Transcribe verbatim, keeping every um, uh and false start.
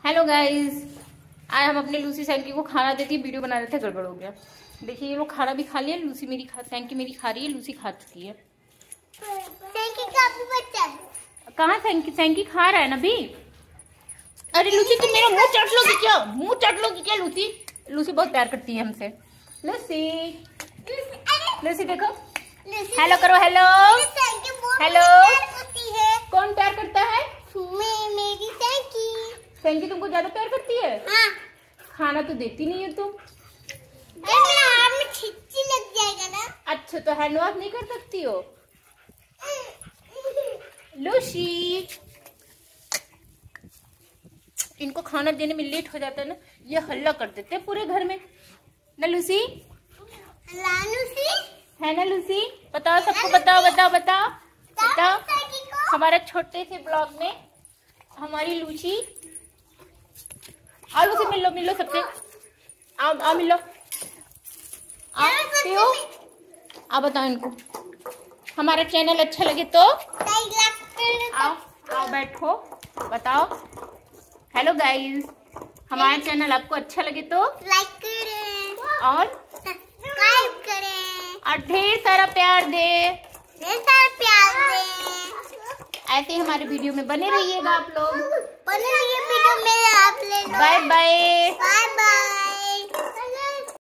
Hello guys, आज हम अपने लूसी सैंकी को खाना देती वीडियो बना रहे थे, गड़बड़ हो गया। देखिए ये लोग खाना भी खा लिया। लूसी मेरी खा सैंकी मेरी खा रही है, लूसी खा चुकी है। सैंकी काफी बच्चा कहाँ सैंकी सैंकी खा रहा है ना भी। अरे लूसी तुम मेरा मुंह चाट लोगी क्या? मुंह चाट लोगी क्या लूसी? लूसी बहुत प्यार करती है हमसे। लूसी लूसी देखो, हेलो करो, हेलो हेलो। कौन प्यार करता है? मेरी सैंकी। सैंकी तुमको ज्यादा प्यार करती है? हाँ। खाना तो देती नहीं है तुम। जब मेरे हाथ में छिच्ची लग जाएगा ना। अच्छा तो हैंड वॉश नहीं कर सकती हो? लूसी इनको खाना देने में लेट हो जाता है ना, ये हल्ला कर देते हैं पूरे घर में ना। लूसी लूसी है ना? लूसी बताओ सबको, बताओ बताओ बताओ बताओ। हमारे छोटे से ब्लॉग में हमारी लूसी। आओ लूसी मिलो मिलो सबसे, आओ आओ मिलो, आओ पियो। आप बताओ इनको हमारा चैनल अच्छा लगे तो आओ आओ बैठो, बताओ। हेलो गाइस, हमारा चैनल आपको अच्छा लगे तो लाइक करें और सब्सक्राइब करें और ढेर सारा प्यार दे, ढेर सारा प्यार दें। ऐसे ही हमारे वीडियो में बने रहिएगा आप लोग। बने रहिए वीडियो में आप ले लो। Bye bye bye bye.